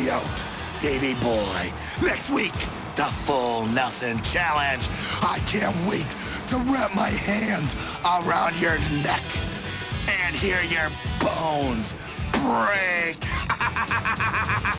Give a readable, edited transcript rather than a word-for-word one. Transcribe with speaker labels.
Speaker 1: me out, Davey boy. Next week, the Full Nelson Challenge. I can't wait to wrap my hands around your neck and hear your bones break.